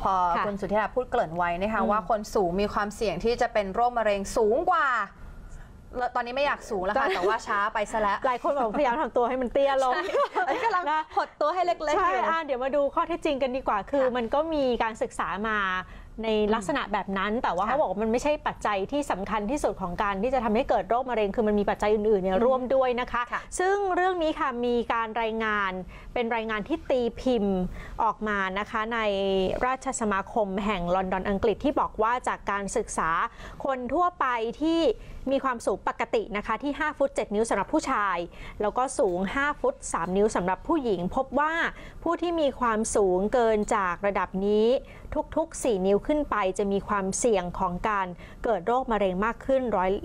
อคุณสุทธิราพูดเกริ่นไว้นะคะว่าคนสูงมีความเสี่ยงที่จะเป็นโรคมะเร็งสูงกว่าตอนนี้ไม่อยากสูงแล้วค่ะแต่ว่าช้าไปซะแล้วหลายคนบอกพยายามทำตัวให้มันเตี้ยลงกำลังหดตัวให้เล็กๆใช่เดี๋ยวมาดูข้อเท็จจริงกันดีกว่าคือมันก็มีการศึกษามาในลักษณะแบบนั้นแต่ว่าเขาบอกว่ามันไม่ใช่ปัจจัยที่สำคัญที่สุดของการที่จะทำให้เกิดโรคมะเร็งคือมันมีปัจจัยอื่นๆเนี่ยร่วมด้วยนะคะซึ่งเรื่องนี้ค่ะมีการรายงานเป็นรายงานที่ตีพิมพ์ออกมานะคะในราชสมาคมแห่งลอนดอนอังกฤษที่บอกว่าจากการศึกษาคนทั่วไปที่มีความสูงปกตินะคะที่5ฟุต7นิ้วสำหรับผู้ชายแล้วก็สูง5ฟุต3นิ้วสำหรับผู้หญิงพบว่าผู้ที่มีความสูงเกินจากระดับนี้ทุกๆ4นิ้วขึ้นไปจะมีความเสี่ยงของการเกิดโรคมะเร็งมากขึ้น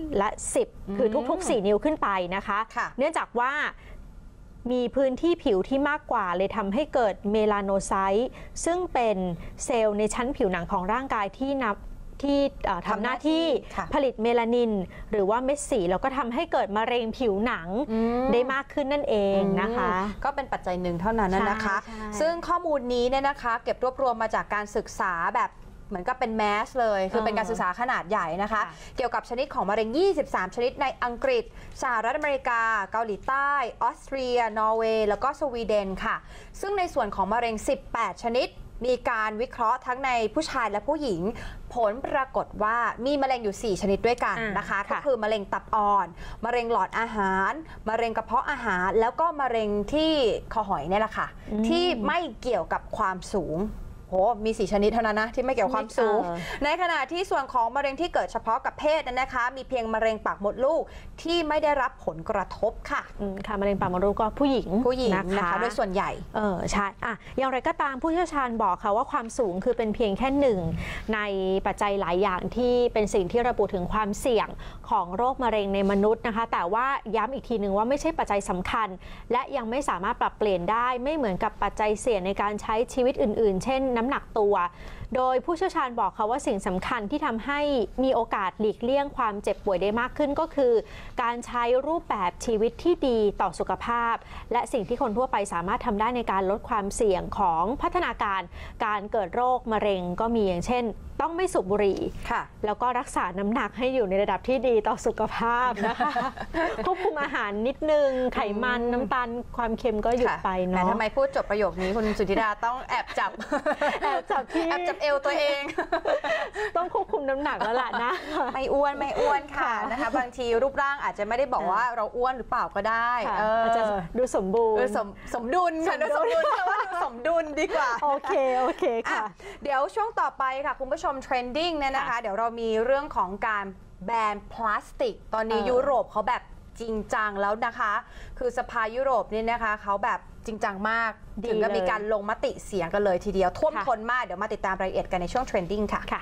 10%คือทุกๆ4นิ้วขึ้นไปนะคะเนื่องจากว่ามีพื้นที่ผิวที่มากกว่าเลยทำให้เกิดเมลาโนไซต์ซึ่งเป็นเซลล์ในชั้นผิวหนังของร่างกายที่ทำหน้าที่ผลิตเมลานินหรือว่าเม็ดสีแล้วก็ทำให้เกิดมะเร็งผิวหนังได้มากขึ้นนั่นเองนะคะก็เป็นปัจจัยหนึ่งเท่านั้นนะคะซึ่งข้อมูลนี้เนี่ยนะคะเก็บรวบรวมมาจากการศึกษาแบบเหมือนกับเป็นแมสเลยคือเป็นการศึกษาขนาดใหญ่นะคะเกี่ยวกับชนิดของมะเร็ง23ชนิดในอังกฤษสหรัฐอเมริกาเกาหลีใต้ออสเตรียนอร์เวย์แล้วก็สวีเดนค่ะซึ่งในส่วนของมะเร็ง18ชนิดมีการวิเคราะห์ทั้งในผู้ชายและผู้หญิงผลปรากฏว่ามีมะเร็งอยู่4ชนิดด้วยกันนะคะก็คือมะเร็งตับอ่อนมะเร็งหลอดอาหารมะเร็งกระเพาะอาหารแล้วก็มะเร็งที่คอหอยเนี่ยแหละค่ะที่ไม่เกี่ยวกับความสูงมี4ชนิดเท่านั้นนะที่ไม่เกี่ยวกับความสูงในขณะที่ส่วนของมะเร็งที่เกิดเฉพาะกับเพศนั้นนะคะมีเพียงมะเร็งปากมดลูกที่ไม่ได้รับผลกระทบค่ะค่ะมะเร็งปากมดลูกก็ผู้หญิงนะคะโดยส่วนใหญ่ใช่อย่างไรก็ตามผู้เชี่ยวชาญบอกค่ะว่าความสูงคือเป็นเพียงแค่หนึ่งในปัจจัยหลายอย่างที่เป็นสิ่งที่ระบุถึงความเสี่ยงของโรคมะเร็งในมนุษย์นะคะแต่ว่าย้ำอีกทีหนึ่งว่าไม่ใช่ปัจจัยสำคัญและยังไม่สามารถปรับเปลี่ยนได้ไม่เหมือนกับปัจจัยเสี่ยงในการใช้ชีวิตอื่นๆเช่นน้ำหนักตัวโดยผู้เชี่ยวชาญบอกค่ะว่าสิ่งสำคัญที่ทำให้มีโอกาสหลีกเลี่ยงความเจ็บป่วยได้มากขึ้นก็คือการใช้รูปแบบชีวิตที่ดีต่อสุขภาพและสิ่งที่คนทั่วไปสามารถทำได้ในการลดความเสี่ยงของพัฒนาการเกิดโรคมะเร็งก็มีอย่างเช่นต้องไม่สูบบุหรี่แล้วก็รักษาน้ำหนักให้อยู่ในระดับที่ดีต่อสุขภาพนะคะควบคุมอาหารนิดนึงไขมันน้ำตาลความเค็มก็หยุดไปเนาะทำไมพูดจบประโยคนี้คุณสุธิดาต้องแอบจับเอวตัวเองต้องควบคุมน้ำหนักแล้วล่ะนะไม่อ้วนค่ะนะคะบางทีรูปร่างอาจจะไม่ได้บอกว่าเราอ้วนหรือเปล่าก็ได้อาจจะดูสมบูรณ์สมดุลค่ะดูสมดุลว่าสมดุลดีกว่าโอเคค่ะเดี๋ยวช่วงต่อไปค่ะคุณผู้ชมเทรนดิ้งเนี่ยนะคะเดี๋ยวเรามีเรื่องของการแบนพลาสติกตอนนี้ยุโรปเขาแบบจริงจังแล้วนะคะคือสภายุโรปนี่นะคะเขาแบบจริงจังมากถึงจะมีการลงมติเสียงกันเลยทีเดียวท่วมท้นมากเดี๋ยวมาติดตามรายละเอียดกันในช่วงเทรนดิ้งค่ะ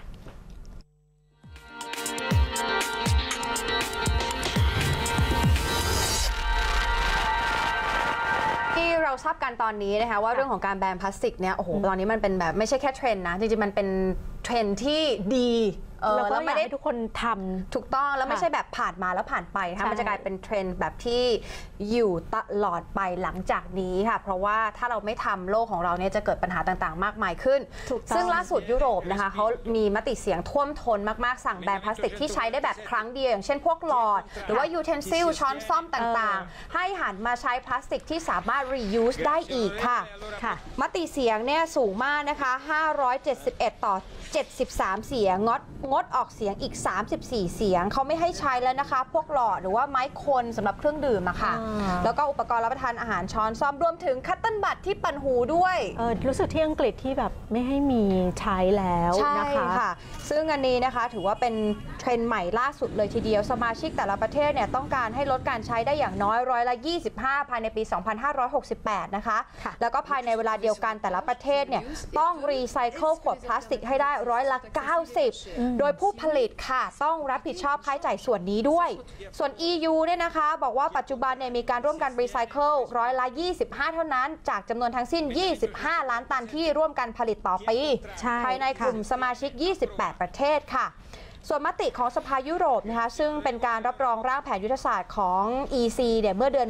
ที่เราทราบกันตอนนี้นะคะว่าเรื่องของการแบนพลาสติกเนี่ยโอ้โหตอนนี้มันเป็นแบบไม่ใช่แค่เทรนด์นะจริงๆมันเป็นเทรนด์ที่ดีแล้วไม่ได้ทุกคนทำถูกต้องแล้วไม่ใช่แบบผ่านมาแล้วผ่านไปค่ะมันจะกลายเป็นเทรนด์แบบที่อยู่ตลอดไปหลังจากนี้ค่ะเพราะว่าถ้าเราไม่ทำโลกของเราเนี่ยจะเกิดปัญหาต่างๆมากมายขึ้นซึ่งล่าสุดยุโรปนะคะเขามีมติเสียงท่วมท้นมากๆสั่งแบนพลาสติกที่ใช้ได้แบบครั้งเดียวอย่างเช่นพวกหลอดหรือว่ายูเทนซิลช้อนซ่อมต่างๆให้หันมาใช้พลาสติกที่สามารถ reuse ได้อีกค่ะมติเสียงเนี่ยสูงมากนะคะ571ต่อ73เสียงงดออกเสียงอีก34เสียงเขาไม่ให้ใช้แล้วนะคะพวกหลอดหรือว่าไม้คนสำหรับเครื่องดื่มอะค่ะแล้วก็อุปกรณ์รับประทานอาหารช้อนซ่อมรวมถึงคัตเติ้ลบัตที่ปั่นหูด้วยรู้สึกที่อังกฤษที่แบบไม่ให้มีใช้แล้วนะคะค่ะซึ่งอันนี้นะคะถือว่าเป็นเทรนด์ใหม่ล่าสุดเลยทีเดียวสมาชิกแต่ละประเทศเนี่ยต้องการให้ลดการใช้ได้อย่างน้อย25%ภายในปี2568นะคะแล้วก็ภายในเวลาเดียวกันแต่ละประเทศเนี่ยต้องรีไซเคิลขวดพลาสติกให้ได้90%โดยผู้ผลิตค่ะต้องรับผิดชอบค่าใช้จ่ายส่วนนี้ด้วยส่วน EU เนี่ยนะคะบอกว่าปัจจุบันเนี่ยมีการร่วมกันรีไซเคิล25%เท่านั้นจากจำนวนทั้งสิ้น25ล้านตันที่ร่วมกันผลิตต่อปีภายในกลุ่มสมาชิก28ประเทศค่ะส่วนมติของสภายุโรปนะคะซึ่งเป็นการรับรองร่างแผนยุทธศาสตร์ของ EC เนี่ยเมื่อเดือนพ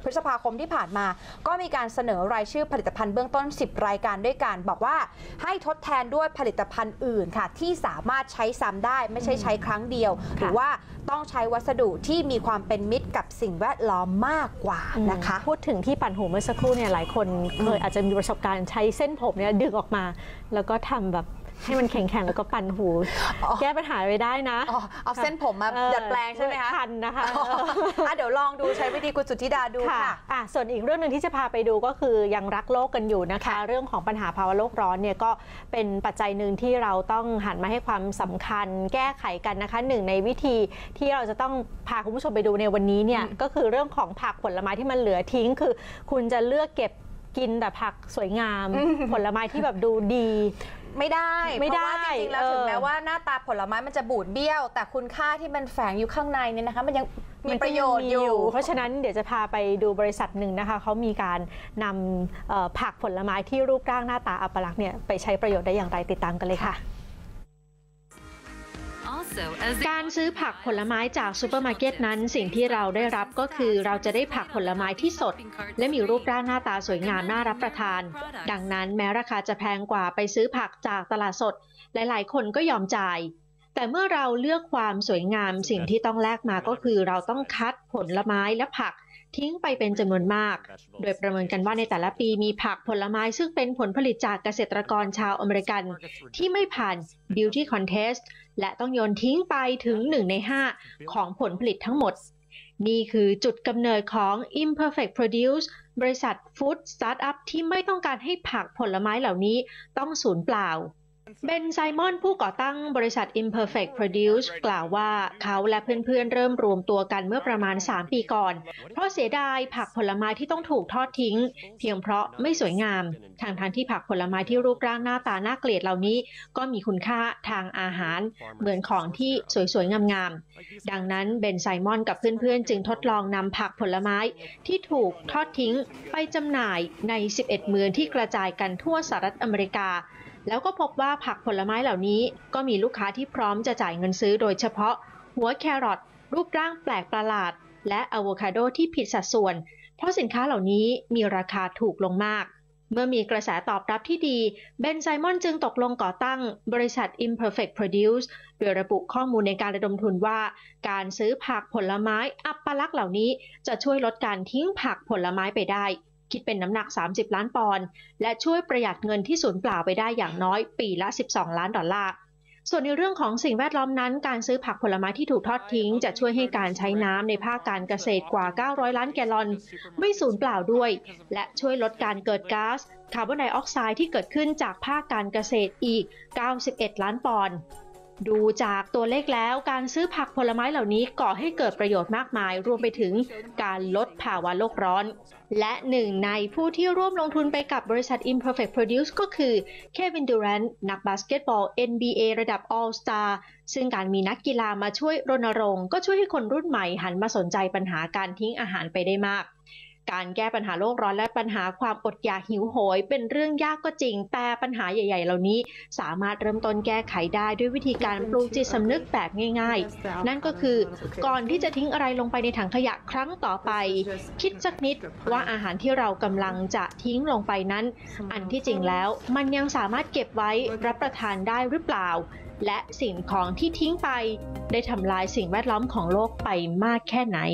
พฤษภาคมที่ผ่านมาก็มีการเสนอรายชื่อผลิตภัณฑ์เบื้องต้น10รายการด้วยกันบอกว่าให้ทดแทนด้วยผลิตภัณฑ์อื่นค่ะที่สามารถใช้ซ้ำได้ไม่ใช่ใช้ครั้งเดียวหรือว่าต้องใช้วัสดุที่มีความเป็นมิตรกับสิ่งแวดล้อมมากกว่านะคะพูดถึงที่ปั่นหูเมื่อสักครู่เนี่ยหลายคนเคยอาจจะมีประสบการณ์ใช้เส้นผมเนี่ยดึงออกมาแล้วก็ทำแบบให้มันแข็งๆแล้วก็ปั่นหูแก้ปัญหาไปได้นะเอาเส้นผมมาดัดแปลงใช่ไหมคะทันนะคะเดี๋ยวลองดูใช้วิธีคุณสุทธิดาดูค่ะส่วนอีกเรื่องหนึ่งที่จะพาไปดูก็คือยังรักโลกกันอยู่นะคะเรื่องของปัญหาภาวะโลกร้อนเนี่ยก็เป็นปัจจัยหนึ่งที่เราต้องหันมาให้ความสำคัญแก้ไขกันนะคะหนึ่งในวิธีที่เราจะต้องพาคุณผู้ชมไปดูในวันนี้เนี่ยก็คือเรื่องของผักผลไม้ที่มันเหลือทิ้งคือคุณจะเลือกเก็บกินแต่ผักสวยงามผลไม้ที่แบบดูดีไม่ได้เพราะว่าจริงๆแล้วถึงแม้ว่าหน้าตาผลไม้มันจะบูดเบี้ยวแต่คุณค่าที่มันแฝงอยู่ข้างในเนี่ยนะคะมันยังมีประโยชน์อยู่เพราะฉะนั้นเดี๋ยวจะพาไปดูบริษัทหนึ่งนะคะเขามีการนำผักผลไม้ที่รูปร่างหน้าตาอัปลักษณ์เนี่ยไปใช้ประโยชน์ได้อย่างไรติดตามกันเลยค่ะการซื้อผักผลไม้จากซูเปอร์มาร์เก็ตนั้นสิ่งที่เราได้รับก็คือเราจะได้ผักผลไม้ที่สดและมีรูปร่างหน้าตาสวยงามน่ารับประทานดังนั้นแม้ราคาจะแพงกว่าไปซื้อผักจากตลาดสดหลายๆคนก็ยอมจ่ายแต่เมื่อเราเลือกความสวยงามสิ่งที่ต้องแลกมาก็คือเราต้องคัดผลไม้และผักทิ้งไปเป็นจำนวนมากโดยประเมินกันว่าในแต่ละปีมีผักผลไม้ซึ่งเป็นผลผลิตจากเกษตรกรชาวอเมริกันที่ไม่ผ่าน Beauty Contest และต้องโยนทิ้งไปถึง1 ใน 5ของผลผลิตทั้งหมดนี่คือจุดกำเนิดของ Imperfect Produce บริษัทฟู้ดสตาร์ทอัพที่ไม่ต้องการให้ผักผลไม้เหล่านี้ต้องสูญเปล่าเบนไซมอนผู้ก่อตั้งบริษัท Imperfect Produce กล่าวว่าเขาและเพื่อนๆเริ่มรวมตัวกันเมื่อประมาณ3 ปีก่อนเพราะเสียดายผักผลไม้ที่ต้องถูกทอดทิ้งเพียงเพราะไม่สวยงามทั้งที่ผักผลไม้ที่รูปร่างหน้าตาน่าเกลียดเหล่านี้ก็มีคุณค่าทางอาหารเหมือนของที่สวยๆงามๆดังนั้นเบนไซมอนกับเพื่อนๆจึงทดลองนำผักผลไม้ที่ถูกทอดทิ้งไปจำหน่ายใน11เมืองที่กระจายกันทั่วสหรัฐอเมริกาแล้วก็พบว่าผักผลไม้เหล่านี้ก็มีลูกค้าที่พร้อมจะจ่ายเงินซื้อโดยเฉพาะหัวแครอทรูปร่างแปลกประหลาดและอะโวคาโดที่ผิดสัดส่วนเพราะสินค้าเหล่านี้มีราคาถูกลงมากเมื่อมีกระแสตอบรับที่ดีเบนไซมอนจึงตกลงก่อตั้งบริษัท Imperfect Produce โดยระบุข้อมูลในการระดมทุนว่าการซื้อผักผลไม้อัปลักษณ์เหล่านี้จะช่วยลดการทิ้งผักผลไม้ไปได้คิดเป็นน้ำหนัก30 ล้านปอนด์และช่วยประหยัดเงินที่สูญเปล่าไปได้อย่างน้อยปีละ$12 ล้านส่วนในเรื่องของสิ่งแวดล้อมนั้นการซื้อผักผลไม้ที่ถูกทอดทิ้งจะช่วยให้การใช้น้ำในภาคการเกษตรกว่า900 ล้านแกลลอนไม่สูญเปล่าด้วยและช่วยลดการเกิดก๊าซคาร์บอนไดออกไซด์ที่เกิดขึ้นจากภาคการเกษตรอีก91 ล้านปอนด์ดูจากตัวเลขแล้วการซื้อผักผลไม้เหล่านี้ก่อให้เกิดประโยชน์มากมายรวมไปถึงการลดภาวะโลกร้อนและหนึ่งในผู้ที่ร่วมลงทุนไปกับบริษัท Imperfect Produce ก็คือเควิน ดูแรนต์นักบาสเกตบอล NBA ระดับ All Star ซึ่งการมีนักกีฬามาช่วยรณรงค์ก็ช่วยให้คนรุ่นใหม่หันมาสนใจปัญหาการทิ้งอาหารไปได้มากการแก้ปัญหาโลกร้อนและปัญหาความอดอยากหิวโหยเป็นเรื่องยากก็จริงแต่ปัญหาใหญ่ๆเหล่านี้สามารถเริ่มต้นแก้ไขได้ด้วยวิธีการปลูกจิตสำนึกแบบง่ายๆนั่นก็คือก่อนที่จะทิ้งอะไรลงไปในถังขยะครั้งต่อไปคิดสักนิดว่าอาหารที่เรากำลังจะทิ้งลงไปนั้นอันที่จริงแล้วมันยังสามารถเก็บไว้รับประทานได้หรือเปล่าและสิ่งของที่ทิ้งไปได้ทำลายสิ่งแวดล้อมของโลกไปมากแค่ไหน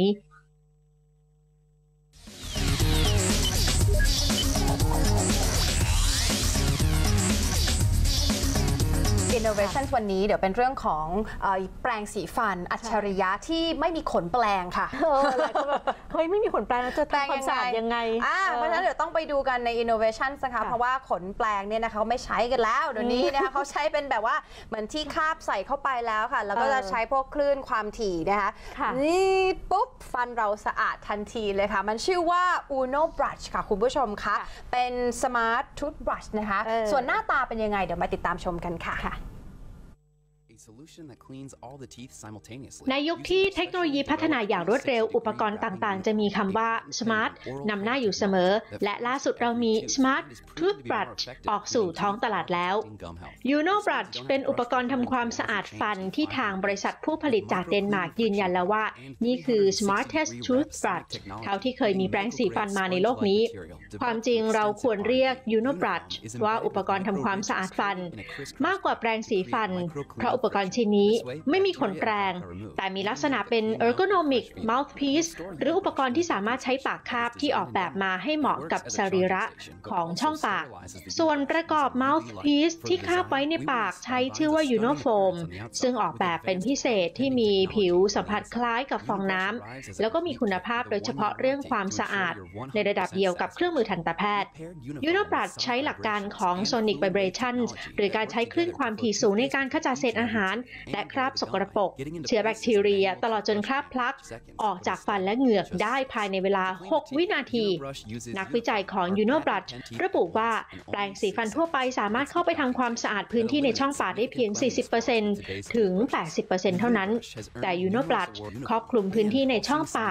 Innovation วันนี้เดี๋ยวเป็นเรื่องของแปรงสีฟันอัจฉริยะที่ไม่มีขนแปรงค่ะเฮ้ยไม่มีขนแปรงแล้วจะทำความสะอาดยังไงเพราะฉะนั้นเดี๋ยวต้องไปดูกันใน Innovation นะคะเพราะว่าขนแปรงเนี่ยนะคะเขาไม่ใช้กันแล้วเดี๋ยวนี้นะคะเขาใช้เป็นแบบว่าเหมือนที่คาบใส่เข้าไปแล้วค่ะแล้วก็จะใช้พวกคลื่นความถี่นะคะนี่ปุ๊บฟันเราสะอาดทันทีเลยค่ะมันชื่อว่า Uno Brush ค่ะคุณผู้ชมคะเป็น Smart Toothbrush นะคะส่วนหน้าตาเป็นยังไงเดี๋ยวมาติดตามชมกันค่ะในยุคที่เทคโนโลยีพัฒนาอย่างรวดเร็วอุปกรณ์ต่างๆจะมีคำว่า smart นำหน้าอยู่เสมอและล่าสุดเรามี smart toothbrush ออกสู่ท้องตลาดแล้ว Unobrush เป็นอุปกรณ์ทำความสะอาดฟันที่ทางบริษัทผู้ผลิตจากเดนมาร์กยืนยันแล้วว่านี่คือ smartest toothbrush เท่าที่เคยมีแปรงสีฟันมาในโลกนี้ความจริงเราควรเรียก Unobrush ว่าอุปกรณ์ทำความสะอาดฟันมากกว่าแปรงสีฟันเพราะอุปกรณ์ชิ้นนี้ไม่มีขนแปรงแต่มีลักษณะเป็น ergonomic mouthpiece หรืออุปกรณ์ที่สามารถใช้ปากคาบที่ออกแบบมาให้เหมาะกับสรีระของช่องปากส่วนประกอบ mouthpiece ที่คาบไว้ในปากใช้ชื่อว่า Unofoam ซึ่งออกแบบเป็นพิเศษที่มีผิวสัมผัสคล้ายกับฟองน้ำแล้วก็มีคุณภาพโดยเฉพาะเรื่องความสะอาดในระดับเดียวกับเครื่องมือทันตแพทย์ Unobrush ใช้หลักการของ Sonic Vibrations หรือการใช้คลื่นความถี่สูงในการขจัดเศษอาหารและคราบสกปรกเชื้อแบคทีเรียตลอดจนคราบพลักออกจากฟันและเหงือกได้ภายในเวลา 6 วินาทีนักวิจัยของ Unobrush ระบุว่าแปรงสีฟันทั่วไปสามารถเข้าไปทำความสะอาดพื้นที่ในช่องปากได้เพียง 40% ถึง 80% เท่านั้นแต่ Unobrush ครอบคลุมพื้นที่ในช่องปาก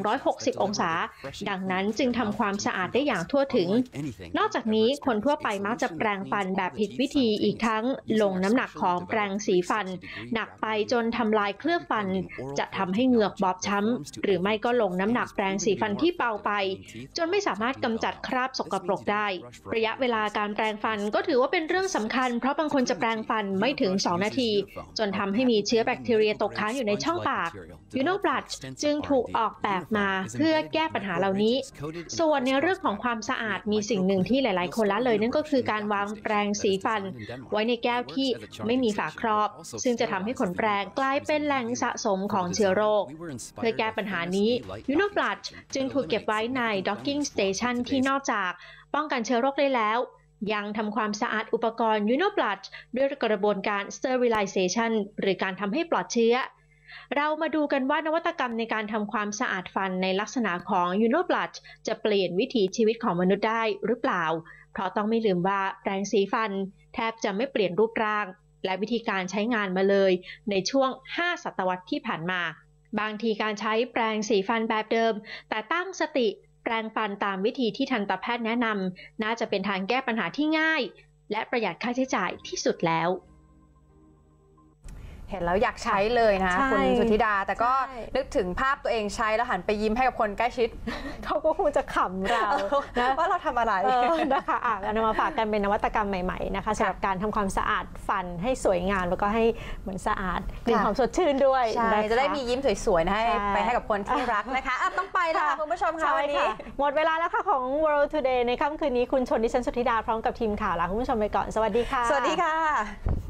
360 องศาดังนั้นจึงทำความสะอาดได้อย่างทั่วถึงนอกจากนี้คนทั่วไปมักจะแปรงฟันแบบผิดวิธีอีกทั้งลงน้ำหนักของแปรงสีฟันหนักไปจนทำลายเคลือบฟันจะทำให้เหงือกบอบช้ำหรือไม่ก็ลงน้ำหนักแปรงสีฟันที่เบาไปจนไม่สามารถกำจัดคราบสกปรกได้ระยะเวลาการแปรงฟันก็ถือว่าเป็นเรื่องสำคัญเพราะบางคนจะแปรงฟันไม่ถึง 2 นาทีจนทำให้มีเชื้อแบคทีเรียตกค้างอยู่ในช่องปาก Unobrush จึงถูกออกแบบมาเพื่อแก้ปัญหาเหล่านี้ส่วนในเรื่องของความสะอาดมีสิ่งหนึ่งที่หลายๆคนละเลยนั่นก็คือการวางแปรงสีฟันไว้ในแก้วที่ไม่มีฝาครอบซึ่งจะทำให้ขนแปรงกลายเป็นแหล่งสะสมของเชื้อโรคเพื่อแก้ปัญหานี้ Unobrush จึงถูกเก็บไว้ใน Docking Station ที่นอกจากป้องกันเชื้อโรคได้แล้วยังทำความสะอาดอุปกรณ์ Unobrush ด้วยกระบวนการ Sterilization หรือการทำให้ปลอดเชื้อเรามาดูกันว่านวัตกรรมในการทำความสะอาดฟันในลักษณะของ Unobrush จะเปลี่ยนวิถีชีวิตของมนุษย์ได้หรือเปล่าเพราะต้องไม่ลืมว่าแปรงสีฟันแทบจะไม่เปลี่ยนรูปร่างและวิธีการใช้งานมาเลยในช่วง 5 ศตวรรษที่ผ่านมาบางทีการใช้แปรงสีฟันแบบเดิมแต่ตั้งสติแปรงฟันตามวิธีที่ทันตแพทย์แนะนำน่าจะเป็นทางแก้ปัญหาที่ง่ายและประหยัดค่าใช้จ่ายที่สุดแล้วเห็นแล้วอยากใช้เลยนะคุณสุธิดาแต่ก็นึกถึงภาพตัวเองใช้แล้วหันไปยิ้มให้กับคนใกล้ชิดเขาก็คงจะขำเรานะว่าเราทำอะไรนะคะเรานำมาฝากกันเป็นนวัตกรรมใหม่ๆนะคะสำหรับการทำความสะอาดฟันให้สวยงามแล้วก็ให้เหมือนสะอาดมีความสดชื่นด้วยจะได้มียิ้มสวยๆนะไปให้กับคนที่รักนะคะต้องไปแล้วคุณผู้ชมค่ะวันนี้หมดเวลาแล้วค่ะของ World Today ในค่ำคืนนี้คุณชนดิฉันสุธิดาพร้อมกับทีมข่าวลาคุณผู้ชมไปก่อนสวัสดีค่ะสวัสดีค่ะ